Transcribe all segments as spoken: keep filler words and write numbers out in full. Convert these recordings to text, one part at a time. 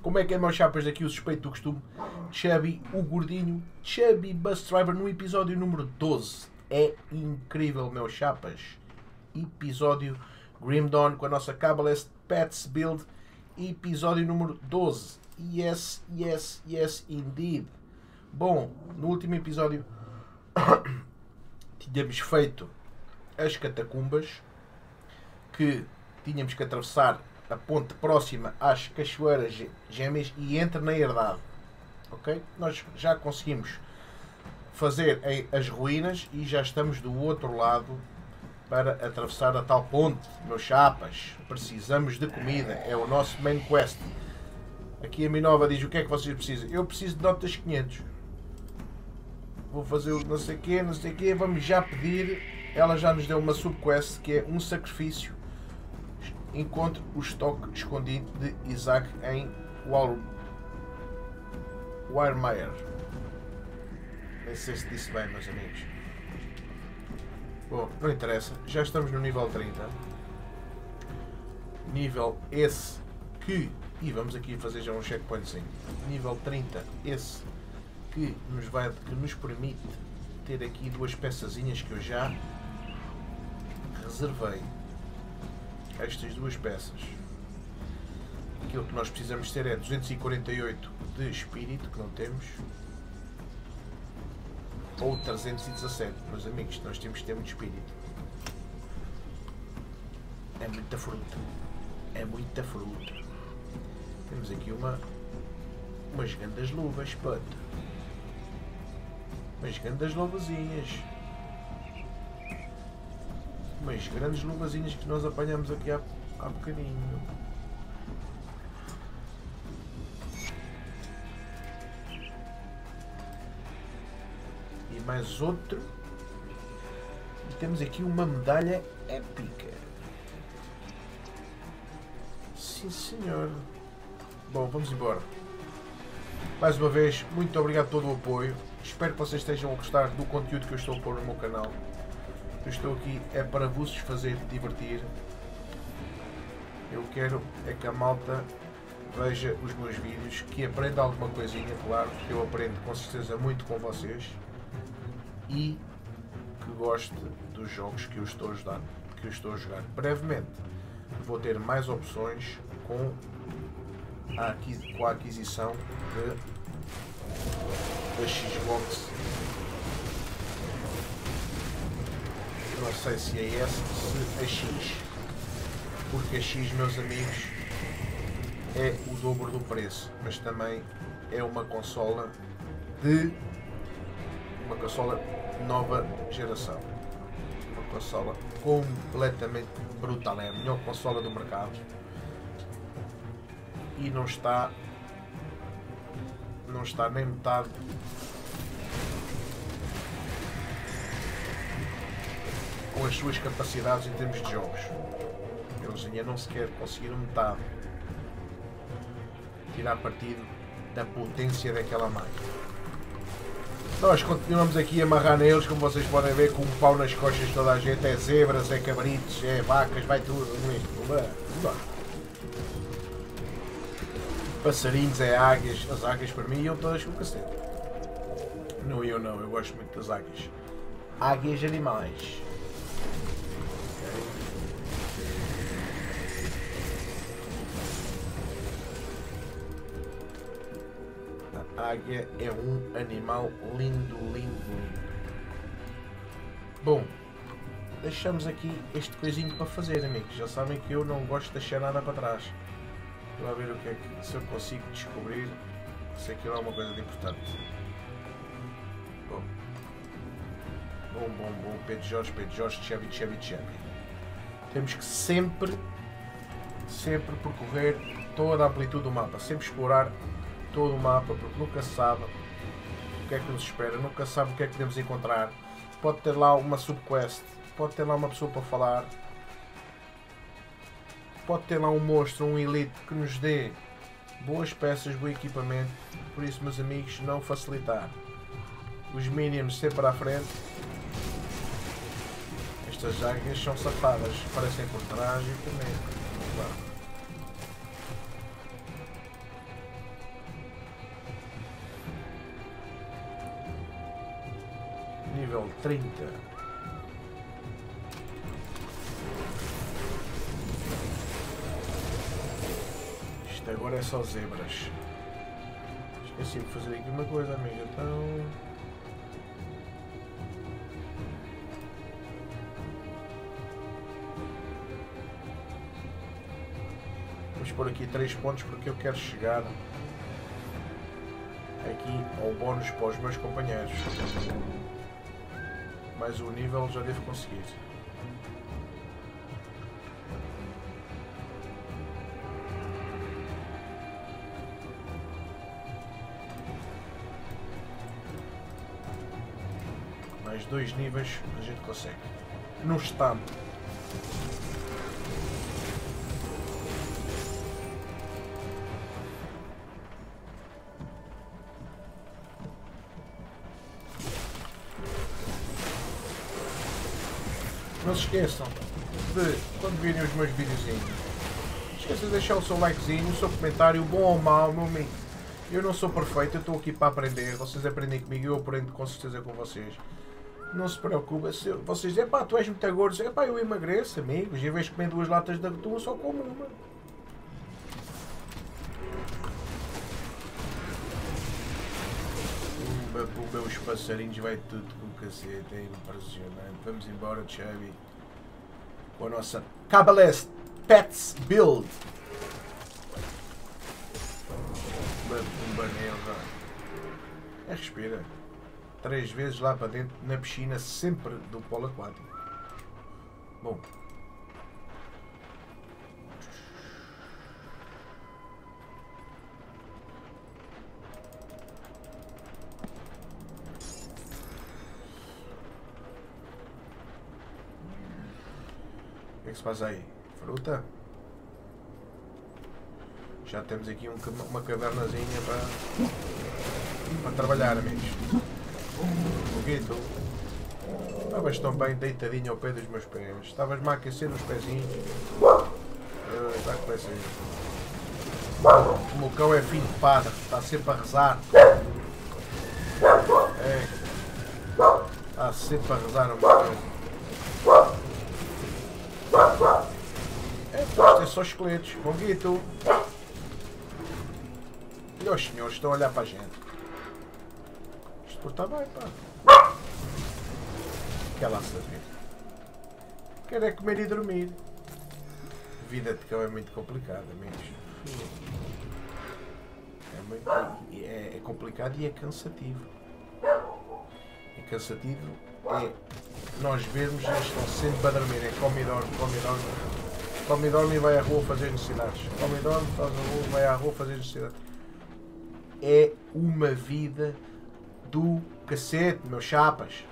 Como é que é, meus chapas? Daqui o suspeito do costume. Chubby, o gordinho. Chubby Bus Driver no episódio número doze. É incrível, meus chapas. Episódio Grim Dawn com a nossa Kabbalist Pets Build. Episódio número doze. Yes, yes, yes, indeed. Bom, no último episódio tínhamos feito as catacumbas, que tínhamos que atravessar a ponte próxima às Cachoeiras Gêmeas e entra na herdade. Ok? Nós já conseguimos fazer as ruínas e já estamos do outro lado para atravessar a tal ponte. Meus chapas, precisamos de comida, é o nosso main quest. Aqui a Minova diz: o que é que vocês precisam? Eu preciso de notas quinhentos. Vou fazer o não sei o quê, não sei o quê, vamos já pedir. Ela já nos deu uma subquest que é um sacrifício. Encontre o estoque escondido de Isaac em Wiremeyer. Nem sei se disse bem, meus amigos. Bom, não interessa. Já estamos no nível trinta. Nível esse que... E vamos aqui fazer já um checkpointzinho. Nível trinta, esse que nos, vai, que nos permite ter aqui duas peçazinhas que eu já reservei. Estas duas peças. Aquilo que nós precisamos ter é duzentos e quarenta e oito de espírito, que não temos, ou trezentos e dezassete, meus amigos. Nós temos que ter muito espírito. É muita fruta. É muita fruta. Temos aqui uma umas grandes luvas, puto. Umas grandes luvazinhas. Umas grandes luvazinhas que nós apanhamos aqui há, há bocadinho. E mais outro. E temos aqui uma medalha épica. Sim, senhor. Bom, vamos embora. Mais uma vez, muito obrigado por todo o apoio. Espero que vocês estejam a gostar do conteúdo que eu estou a pôr no meu canal. Eu estou aqui é para vos fazer divertir. Eu quero é que a malta veja os meus vídeos, que aprenda alguma coisinha, claro, que eu aprendo com certeza muito com vocês, e que goste dos jogos que eu estou a ajudar, que eu estou a jogar. Brevemente vou ter mais opções com a, com a aquisição de, da Xbox. Não sei se é S, se é X, porque a X, meus amigos, é o dobro do preço, mas também é uma consola de uma consola nova geração, uma consola completamente brutal, é a melhor consola do mercado e não está não está nem metade com as suas capacidades em termos de jogos. Eles ainda não sequer conseguiram metade tirar partido da potência daquela máquina. Nós continuamos aqui a amarrar neles, como vocês podem ver, com um pau nas costas de toda a gente. É zebras, é cabritos, é vacas, vai tudo. Passarinhos, é águias. As águias para mim iam todas com o cacete. Não, eu não, eu gosto muito das águias. Águias animais. A águia é um animal lindo, lindo, lindo. Bom, deixamos aqui este coisinho para fazer, amigos. Já sabem que eu não gosto de deixar nada para trás. Vou lá ver o que é que, se eu consigo descobrir se aquilo é uma coisa de importante. Bom, bom, bom, bom. Pedro Jorge, Pedro Jorge, Chevy, Chevy, Chevy. Temos que sempre, sempre percorrer toda a amplitude do mapa. Sempre explorar todo o mapa, porque nunca se sabe o que é que nos espera, nunca se sabe o que é que podemos encontrar. Pode ter lá uma subquest, pode ter lá uma pessoa para falar, pode ter lá um monstro, um elite que nos dê boas peças, bom equipamento. Por isso, meus amigos, não facilitar. Os minions sempre à frente. Estas águias são safadas, parecem por trás e também. Claro. nível trinta. Isto agora é só zebras. Esqueci de fazer aqui uma coisa, amiga. Então... vamos pôr aqui três pontos porque eu quero chegar aqui ao bónus para os meus companheiros. Mas o nível já devo conseguir. Mais dois níveis a gente consegue. No stand. Não se esqueçam de, quando virem os meus videozinhos, não se esqueçam de deixar o seu likezinho, o seu comentário, bom ou mau, meu amigo. Eu não sou perfeito, eu estou aqui para aprender, vocês aprendem comigo, eu aprendo com certeza com vocês. Não se preocupem, se vocês dizem, pá, tu és muito gordo, pá, eu emagreço, amigos, em vez de comer duas latas de atum, só como uma. Os meus passarinhos vai tudo com o cacete, é impressionante. Vamos embora, Chubby, com a nossa Cabalest Pets Build. Um banel, é, respira. Três vezes lá para dentro, na piscina, sempre do polo aquático. Bom. O que é que se faz aí? Fruta? Já temos aqui um, uma cavernazinha para, para trabalhar, amigos. O Guito. Estavas tão bem deitadinho ao pé dos meus pés. Estavas-me a aquecer os pezinhos. Vai que vai sair. O meu cão é filho de padre. Está sempre a rezar. É. Está sempre a rezar o meu cão. É, isto é só esqueletos. Bom Guito. E os senhores estão a olhar para a gente. Isto está bem, pá. Quer lá saber. Quer é comer e dormir. A vida de cão é muito complicada, amigos. É, muito, é, é complicado e é cansativo. É cansativo é nós vermos eles estão sempre a dormir. É come e dorme, come e dorme. Come e dorme e vai à rua fazer necessidades. Come e dorme, faz a rua, vai à rua fazer necessidades. É uma vida do cacete, meus chapas.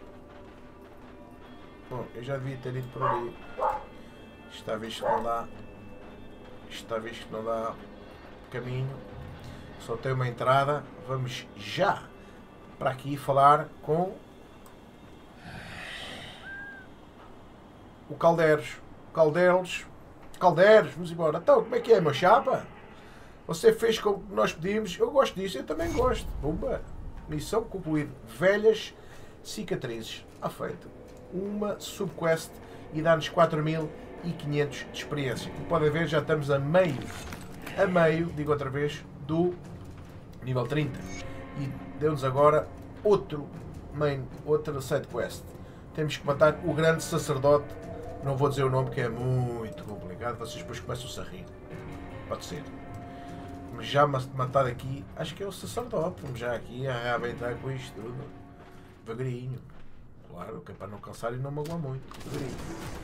Bom, eu já devia ter ido por ali. Está visto que não dá. Está visto que não dá caminho. Só tem uma entrada. Vamos já para aqui falar com o Caldeiros. Caldeiros. Caldeiros, vamos embora. Então, como é que é, meu chapa? Você fez como nós pedimos. Eu gosto disso, eu também gosto. Bumba. Missão concluída. Velhas cicatrizes. Está feito. Uma subquest e dá-nos quatro mil e quinhentos de experiência. Como podem ver, já estamos a meio, a meio, digo outra vez, do nível trinta. E deu-nos agora outro main, outra side quest. Temos que matar o grande sacerdote. Não vou dizer o nome, que é muito complicado. Vocês depois começam a rir. Pode ser. Vamos já matar aqui, acho que é o sacerdote. Vamos já aqui a arrebentar com isto tudo. Devagarinho. Claro, que é para não cansar e não magoar muito. Devagarinho.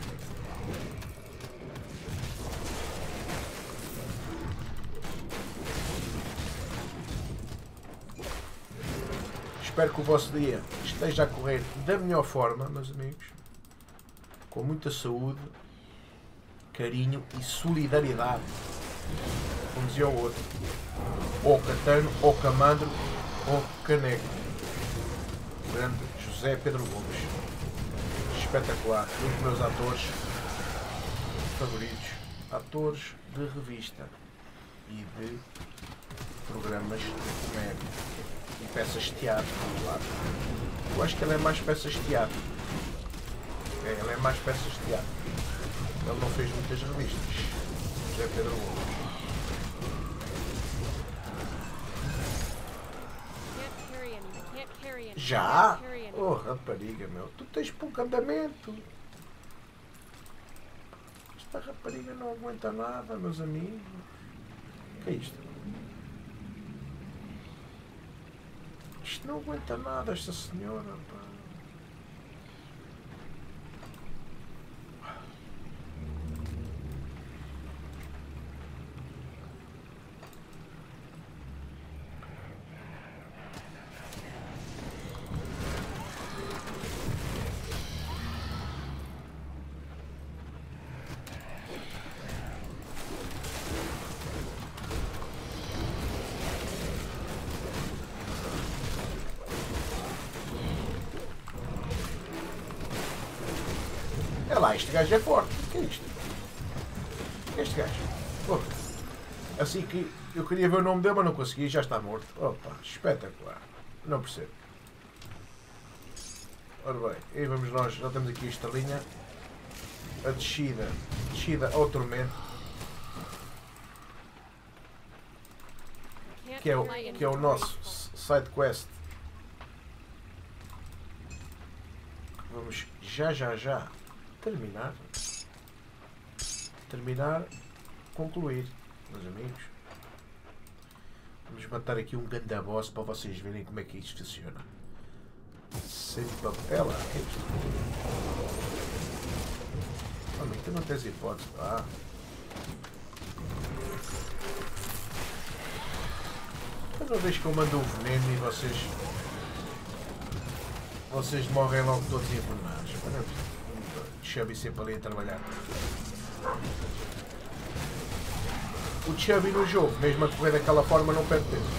Espero que o vosso dia esteja a correr da melhor forma, meus amigos. Com muita saúde, carinho e solidariedade. Como dizia o outro. Ou Catano, ou Camandro, ou Caneco. Grande José Pedro Gomes. Espetacular. Um dos meus atores favoritos. Atores de revista e de programas de comédia e peças de teatro, claro. Eu acho que ele é mais peças de teatro. É, ele é mais peças de teatro. Ele não fez muitas revistas. José Pedro Gomes. Já? Oh, rapariga, meu. Tu tens pouco andamento. Esta rapariga não aguenta nada, meus amigos. O que é isto? Isto não aguenta nada, esta senhora, pá. É lá, este gajo é forte. O que é isto? Este gajo. Oh, assim que eu queria ver o nome dele, mas não consegui, já está morto. Opa, espetacular. Não percebo. Ora bem, aí vamos nós, já temos aqui esta linha. A descida, descida ao tormento. Que é o, que é o nosso side quest. Vamos já, já, já terminar. Terminar, concluir, meus amigos. Vamos matar aqui um ganda boss para vocês verem como é que isto funciona. Sem papel, ah, que é isto? Homem, tu não tens hipótese, ah. Cada vez que eu mando o veneno e vocês vocês morrem logo todos envenenados. Chubby sempre ali a trabalhar. O Chubby no jogo, mesmo a correr daquela forma, não perde peso.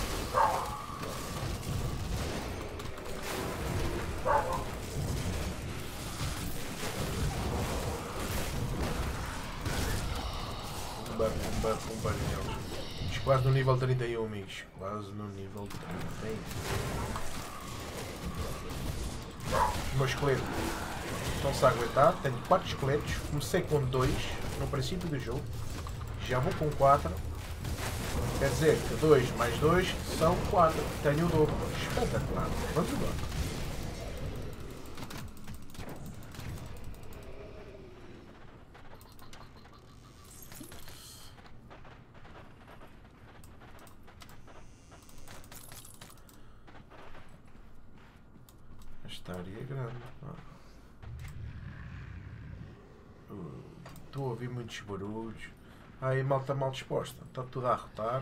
Pumba, pumba, pumba neles. Quase no nível trinta e um, amigos. Quase no nível trinta e um. O meu esqueleto estão-se a aguentar. Tenho quatro esqueletos. Comecei com dois no princípio do jogo. Já vou com quatro. Quer dizer que dois mais dois são quatro. Tenho o dobro. Espetacular. Vamos embora. Esta área é grande. Estou a ouvir muitos barulhos. Aí, malta mal disposta. Está tudo a arrotar.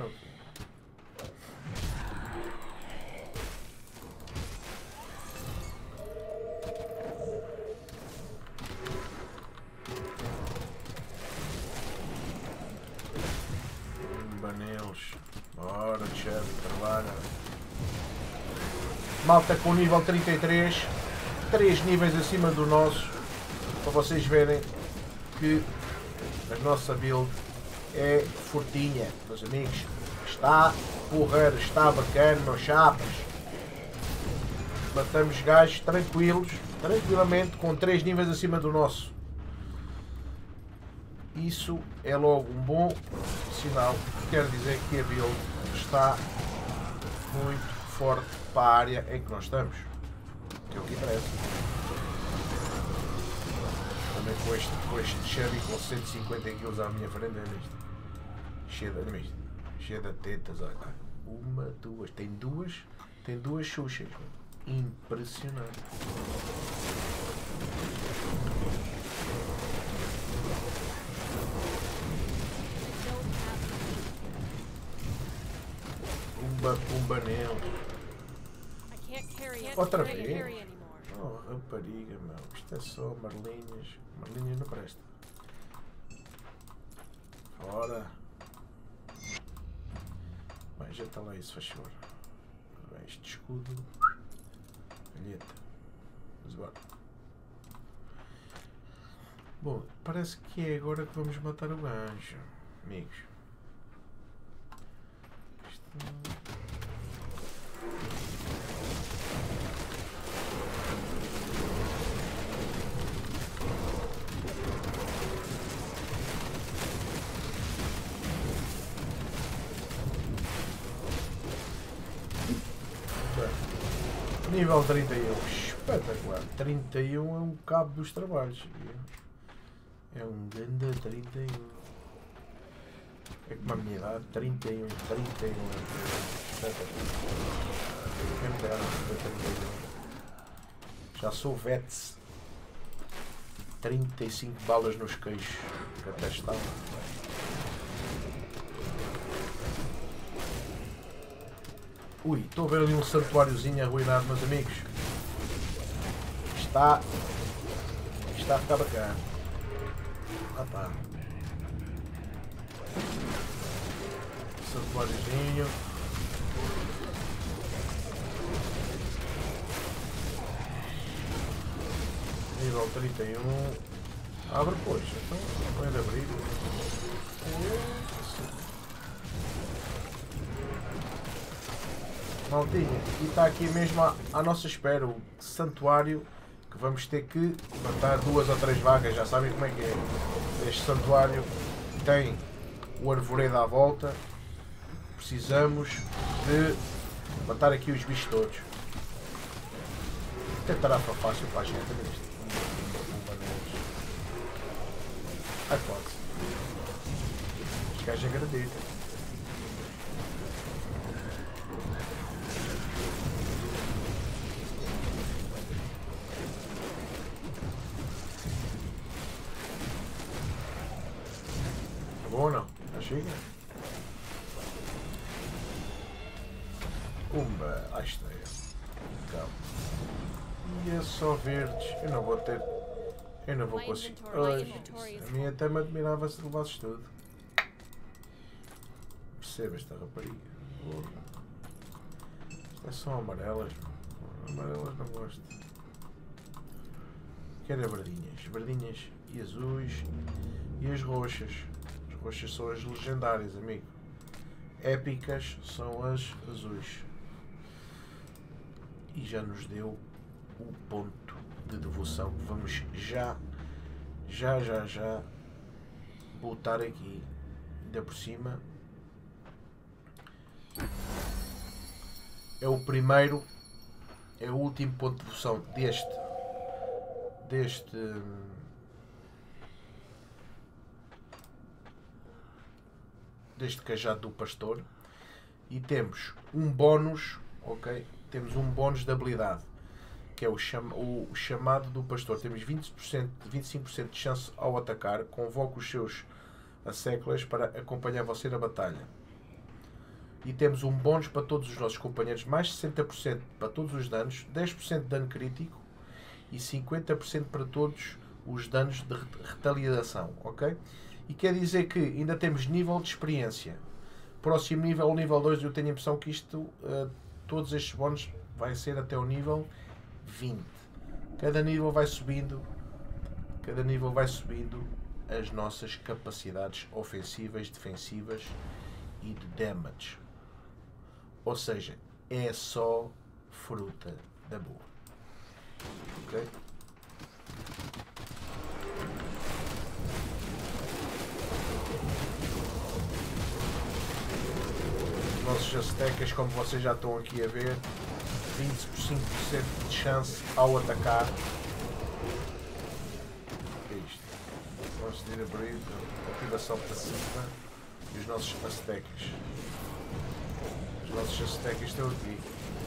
Banelos. Bora, chefe, trabalha. Malta com nível trinta e três. três níveis acima do nosso. Para vocês verem que a nossa build é fortinha, meus amigos. Está porreiro, está bacana, meus chapas. Matamos gajos tranquilos, tranquilamente, com três níveis acima do nosso. Isso é logo um bom sinal. Quer dizer que a build está muito forte para a área em que nós estamos. Que é o que interessa. Também com este, com este Chevy com cento e cinquenta quilos à minha frente, é isto. Cheia de, cheia de tetas, olha. Uma, duas, tem duas, tem duas xuxas. Impressionante. Pumba, pumba nele. Outra vez? Oh, rapariga, meu. Isto é só marlinhas. Marlinhas não presta. Fora. Bem, já está lá isso, faz favor. Bem, este escudo. Palheta. Vamos embora. Bom, parece que é agora que vamos matar o anjo, amigos. Isto... Nível trinta e um. Espetacular. trinta e um é um cabo dos trabalhos. É um grande trinta e um. É como a minha idade. trinta e um. trinta e um. Espetacular. Quem me dera trinta e um. Já sou vets. trinta e cinco balas nos queixos. Que até estava. Ui, estou a ver ali um santuáriozinho arruinado, meus amigos. Está. Está a ficar bacana. Ah pá. Santuáriozinho. Nível trinta e um. Abre, pois. Então, não é de abrir. Maltinha, e está aqui mesmo à, à nossa espera o santuário que vamos ter que matar duas ou três vagas, já sabem como é que é. Este santuário tem o arvoredo à volta, precisamos de matar aqui os bichos todos. Até tarefa fácil para a gente, é isto. Ai, pode. Os gajos acreditam. Ou não? Já chega? Pumba! Aí está ele. Calma. E é só verdes. Eu não vou ter. Eu não vou conseguir. Hoje, a mim até me admirava se levasses tudo. Perceba esta rapariga. Estas são amarelas. Amarelas não gosto. Quero é verdinhas. Verdinhas e azuis. E as roxas. As roxas são as legendárias, amigo. Épicas são as azuis. E já nos deu o ponto de devoção. Vamos já, já, já, já botar aqui. Ainda por cima. É o primeiro, é o último ponto de devoção deste, deste, deste cajado do pastor. E temos um bónus, ok? Temos um bónus de habilidade, que é o, cham o chamado do pastor. Temos vinte por cento, vinte e cinco por cento de chance ao atacar. Convoca os seus asseclas para acompanhar você na batalha. E temos um bónus para todos os nossos companheiros, mais sessenta por cento para todos os danos, dez por cento de dano crítico e cinquenta por cento para todos os danos de retaliação, ok? E quer dizer que ainda temos nível de experiência. Próximo nível, o nível dois, eu tenho a impressão que isto, uh, todos estes bónus vai ser até o nível vinte. Cada nível vai subindo, cada nível vai subindo as nossas capacidades ofensivas, defensivas e de damage. Ou seja, é só fruta da boa. Ok? Os nossos aztecas, como vocês já estão aqui a ver, vinte e cinco por cento de chance ao atacar. O que é isto? Vamos de abrir ativação passiva e os nossos aztecas. Os nossos aztecas estão aqui.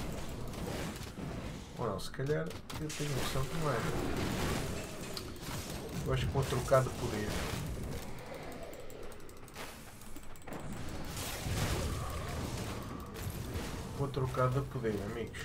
Ou não, se calhar eu tenho a noção que não é. Eu acho que vou trocar de poder. Vou trocar de poder, amigos.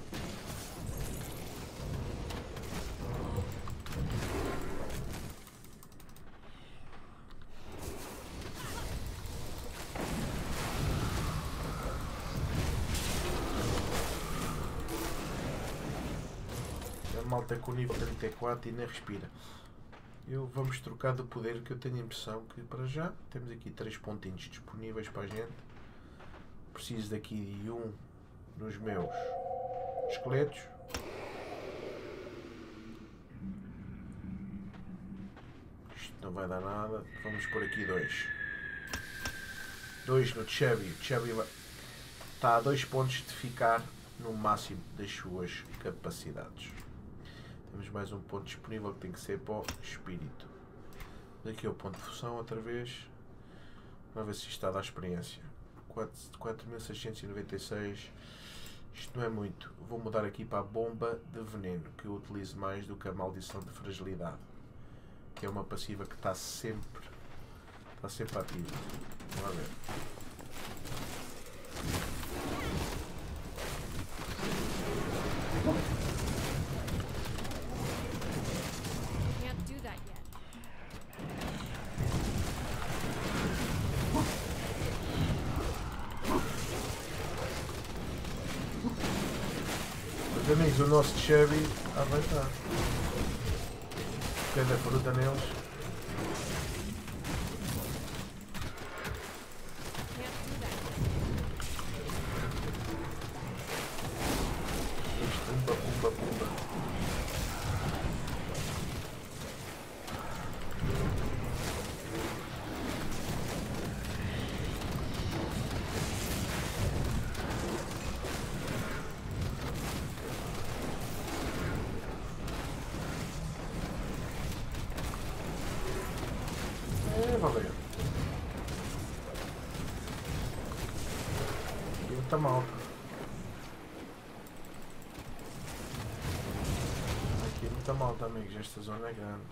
Malta com o nível trinta e quatro e nem respira. Eu vamos trocar de poder, que eu tenho a impressão que para já temos aqui três pontinhos disponíveis para a gente. Preciso daqui de um dos meus esqueletos. Isto não vai dar nada. Vamos por aqui dois. Dois no Chubby. O Chubby está a dois pontos de ficar no máximo das suas capacidades. Temos mais um ponto disponível que tem que ser para o espírito. Daqui ao ponto de fusão outra vez. Vamos ver se isto está a dar experiência. quatro mil seiscentos e noventa e seis. Isto não é muito. Vou mudar aqui para a bomba de veneno, que eu utilizo mais do que a maldição de fragilidade, que é uma passiva que está sempre está sempre ativa. Vamos ver. Meus amigos, o nosso Chubby ah, vai estar. Cada fruta neles. Isto, pumba, pumba, pumba. É, valeu. Aqui não está mal. Aqui não está mal, tá, amigos? Esta zona é grande.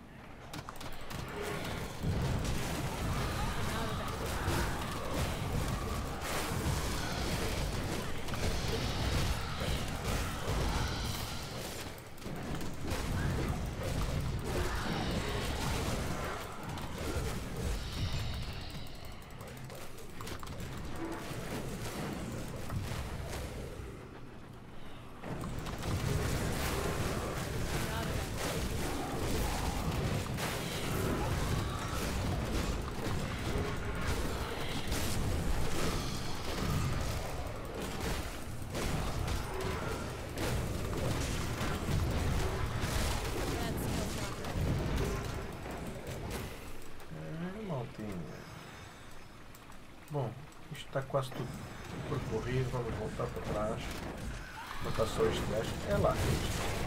Bom, isto está quase tudo percorrido, vamos voltar para trás. Botar só este gajo. É lá, isto.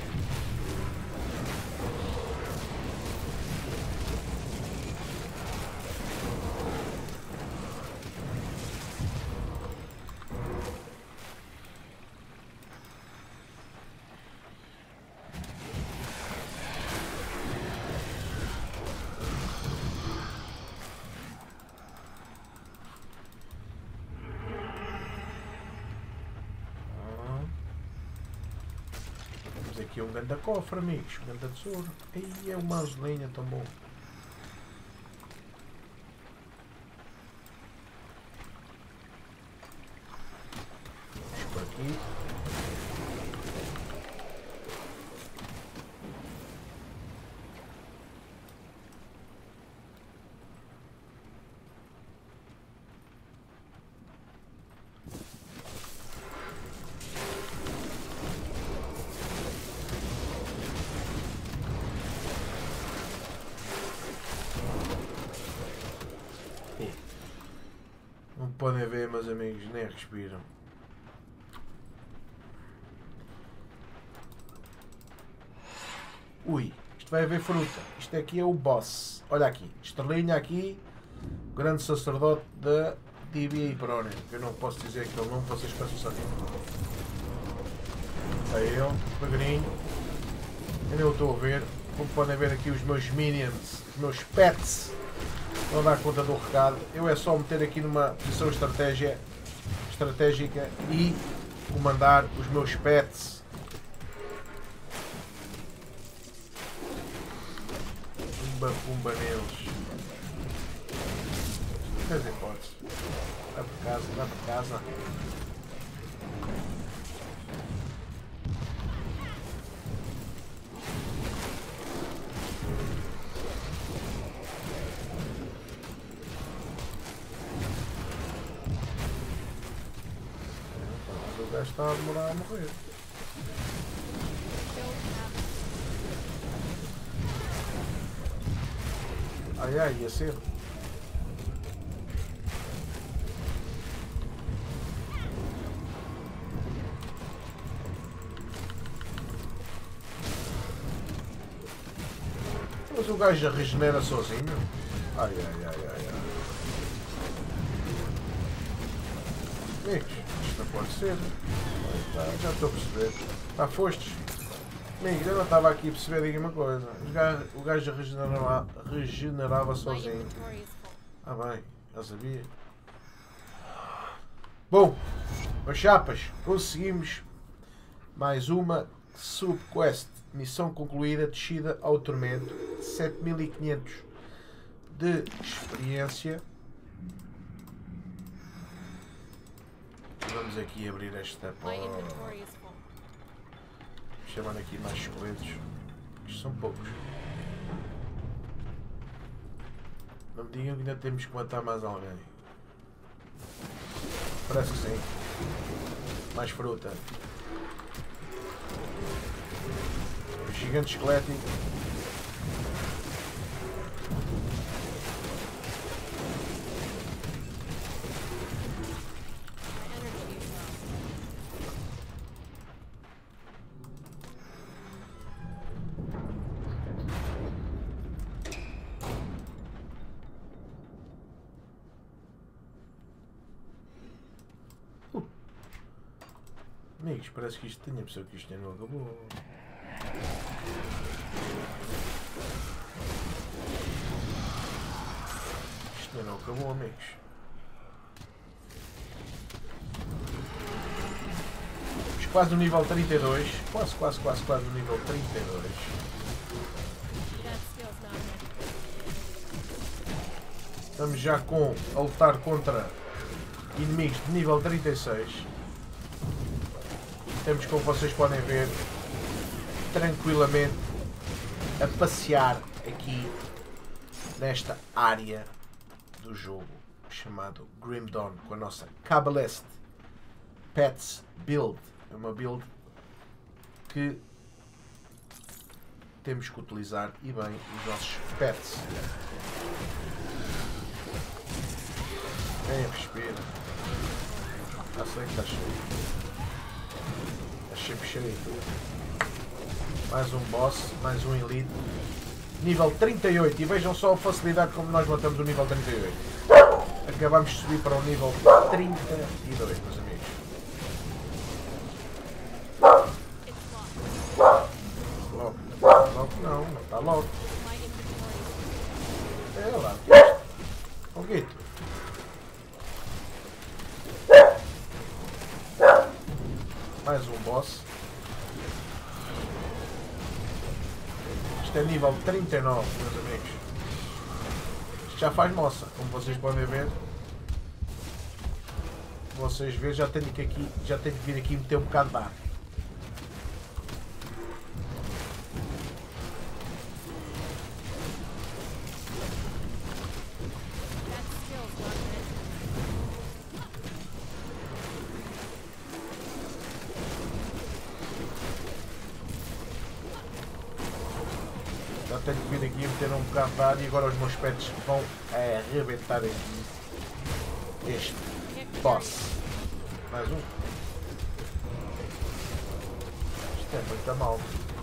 Aqui um grande cofre, amigos, um grande tesouro. Aí é uma azulinha tão bom. Vamos por aqui. Não podem ver, meus amigos, nem respiram. Ui, isto vai haver fruta. Isto aqui é o boss. Olha aqui, estrelinha aqui, o grande sacerdote da Tibia e Perónia. Eu não posso dizer que ele não, vocês peçam saber. Está ele, devagarinho. Ainda eu estou a ver. Como podem ver aqui os meus minions, os meus pets. Não dá conta do recado. Eu é só meter aqui numa posição estratégia, estratégica e comandar os meus pets. Pumba pumba neles. Quer dizer, pode. Dá para casa, dá para casa. O gajo está a demorar a morrer. Ai ai, ia ser. Mas o gajo já regenera sozinho. Ai, ai, ai, ai, ai. Amigos, isto não pode ser. Ai, tá, já estou a perceber. Ah, fostes? Amigos, eu não estava aqui a perceber, diga uma coisa. O gajo, o gajo regenerava, regenerava sozinho. Ah bem, já sabia. Bom, meus chapas, conseguimos mais uma subquest. Missão concluída, descida ao tormento. sete mil e quinhentos de experiência. Vamos aqui abrir esta porta. Chamando aqui mais esqueletos. Isto são poucos. Não me digam que ainda temos que matar mais alguém. Parece que sim. Mais fruta. O gigante esquelético. Amigos, parece que isto tinha pessoa que isto ainda não acabou. Isto ainda não acabou, amigos. Estamos quase no nível trinta e dois. Quase, quase, quase, quase no nível trinta e dois. Estamos já com, a lutar contra inimigos de nível trinta e seis. Temos, como vocês podem ver, tranquilamente a passear aqui nesta área do jogo chamado Grim Dawn com a nossa Kabbalist Pets Build. É uma build que temos que utilizar e bem os nossos pets. Vem, respira. Já sei que está cheio. Sempre cheio. Mais um boss, mais um elite. Nível trinta e oito. E vejam só a facilidade como nós matamos o nível trinta e oito. Acabamos de subir para o nível trinta e dois, meus amigos. Logo. Logo não, não está logo. É lá. Ó Guito. Mais um boss. Isto é nível trinta e nove, meus amigos. Isto já faz moça, como vocês podem ver. Vocês verem, já tenho que aqui, já tenho que vir aqui meter um bocado de ar. Já tenho que vir aqui meter um bocado de ar e agora os meus pets vão arrebentar aqui este boss. Mais um. Isto é muito mal.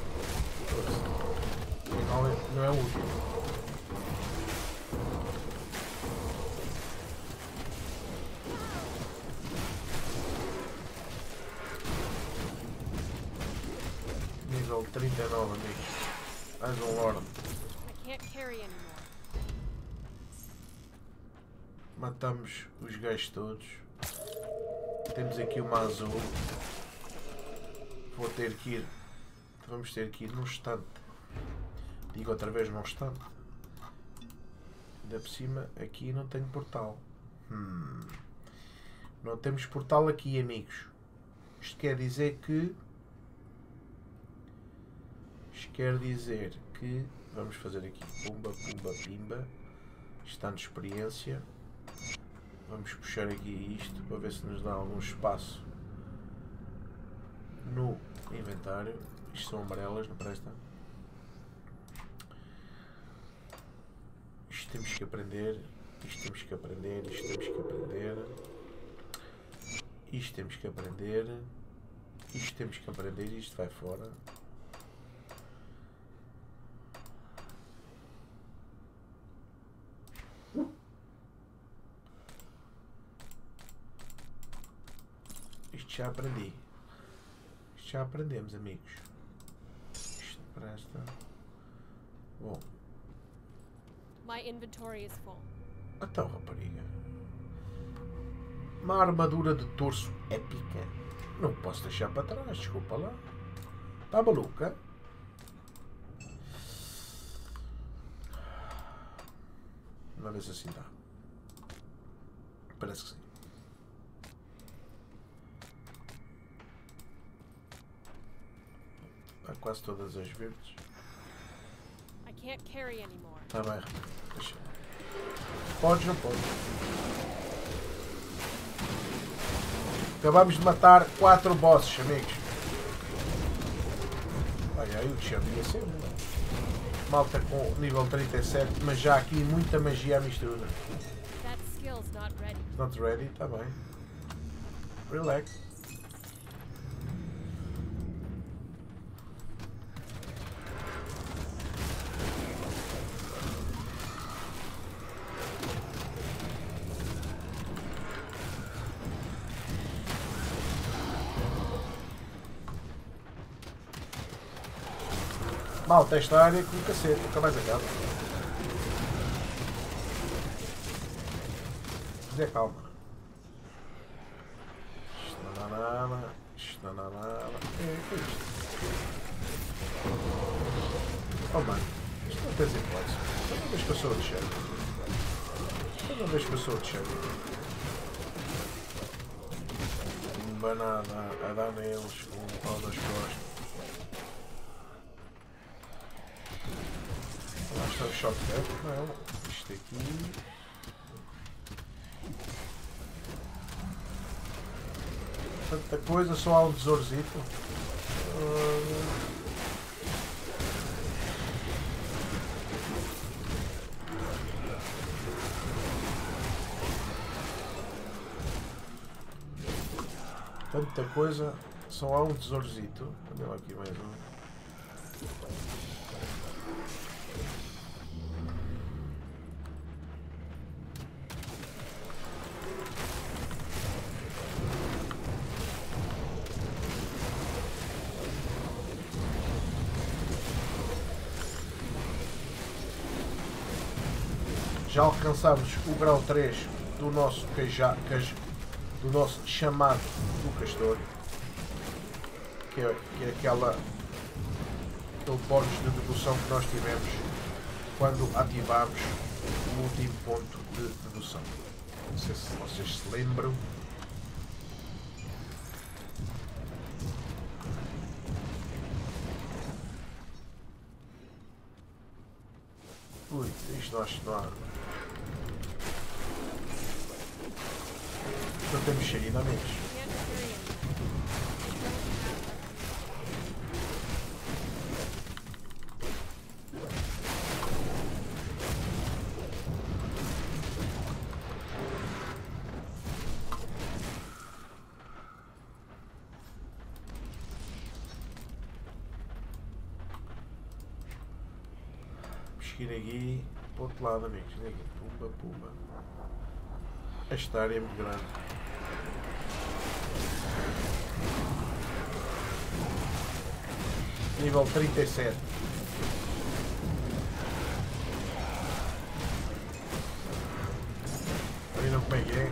Não é, não é útil. Nível trinta e nove, amigos. Mais um Lord. Matamos os gajos todos. Temos aqui uma azul. Vou ter que ir. Vamos ter que ir num estante. Digo outra vez num estante. Ainda por cima, aqui não tenho portal. Hum. Não temos portal aqui, amigos. Isto quer dizer que... Isto quer dizer que... Vamos fazer aqui pumba, pumba, pimba. Está de experiência. Vamos puxar aqui isto para ver se nos dá algum espaço no inventário. Isto são amarelas, não presta? Isto temos que aprender. Isto temos que aprender. Isto temos que aprender. Isto temos que aprender. Isto temos que aprender. Isto vai fora. já aprendi. Isto já aprendemos, amigos. Isto presta. Bom. My inventory is full. Então, rapariga. Uma armadura de torso épica. Não posso deixar para trás, desculpa lá. Está maluca? Uma vez assim dá. Parece que sim. Há quase todas as verdes. I can't carry anymore. Está bem, deixa. Podes, não podes. Acabamos de matar quatro bosses, amigos. Olha aí o chão ia ser. Malta com nível trinta e sete, mas já aqui muita magia à mistura. That skill's not ready. Not ready, está bem. Relax. Malta, esta área com o cacete, nunca mais acaba. Mas é calma. Isto não dá nada. Isto não dá nada. É, que é isto? Oh mano, isto não tens hipótese. Só não vês que eu sou de cheiro. Só não vês que eu sou de cheiro. Um banana a dar neles com o pau das costas. Lá está o shotgun. Não, isto aqui. Tanta coisa, só há um tesourzito. Uh... Tanta coisa, só há um tesourzito. Olha lá aqui mais um. Já alcançamos o grau três do nosso cajá, caj, do nosso chamado do castor, que é, que é aquela, aquele bónus de dedução que nós tivemos quando ativamos o último ponto de dedução. Não sei se vocês se lembram. Ui, isto não acho que não há. Não temos cheiro, amigos. Can't carry anymore. Ir aqui para o outro lado, amigos. Aqui. Pumba, pumba. Esta área é muito grande. Nível trinta e sete. Ali não peguei.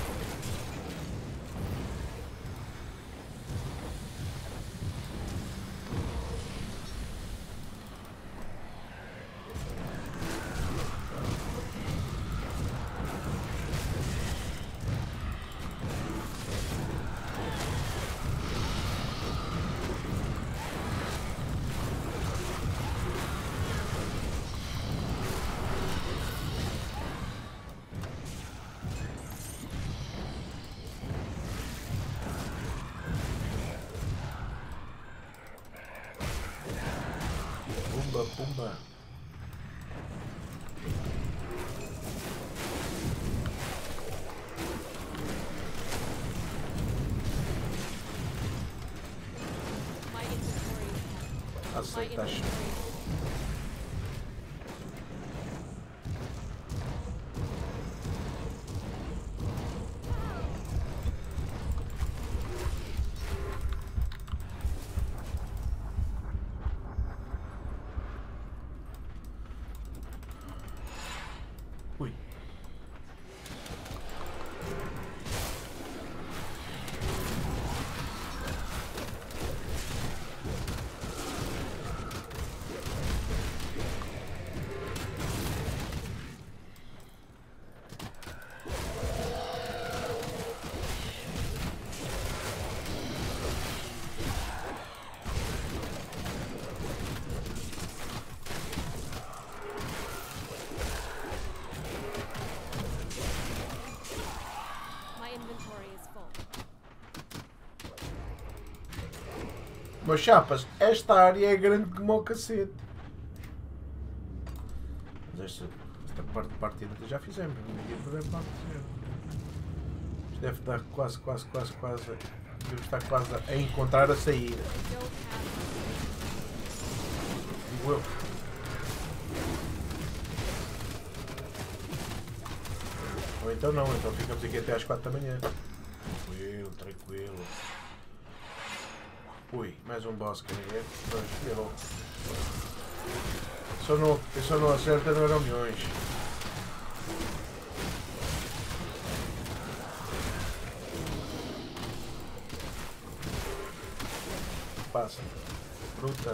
Pumba, pumba. My inventory is full. My Aceitas. inventory is full. Mas chapas, esta área é grande como o cacete. Mas esta, esta parte de partida já fizemos. Deve deve dar quase, quase, quase, quase. Deve estar quase a encontrar a saída. I don't have Digo eu. Ou então não, então ficamos aqui até às quatro da manhã. Tranquilo, tranquilo. Ui, mais um boss que ninguém. Errou. Só não, eu só não acerta, não eram milhões. Passa. Fruta.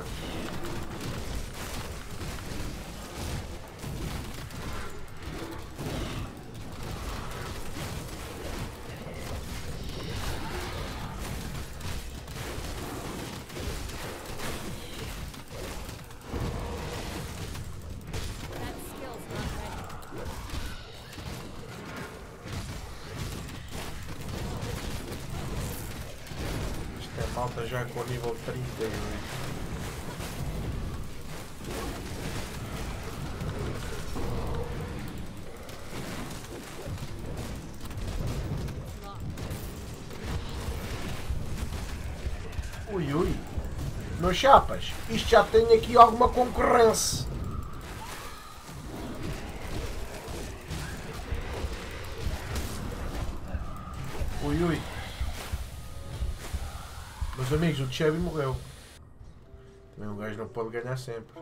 that skill's not ready. Isto é malta já com o nível trinta e oito. Locked. Ui, ui. Meus chapas, isto já tem aqui alguma concorrência. Ui, ui. Meus amigos, o Chevy morreu. Também um gajo não pode ganhar sempre.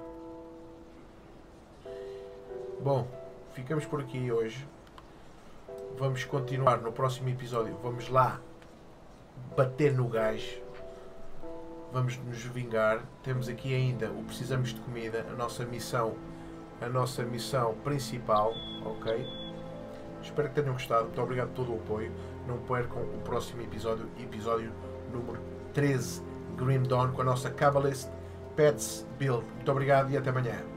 Bom, ficamos por aqui hoje. Vamos continuar no próximo episódio. Vamos lá bater no gajo. Vamos nos vingar. Temos aqui ainda o Precisamos de Comida, a nossa missão, a nossa missão principal, ok? Espero que tenham gostado. Muito obrigado por todo o apoio. Não percam o próximo episódio, episódio número treze, Grim Dawn, com a nossa Kabbalist Pets Build. Muito obrigado e até amanhã.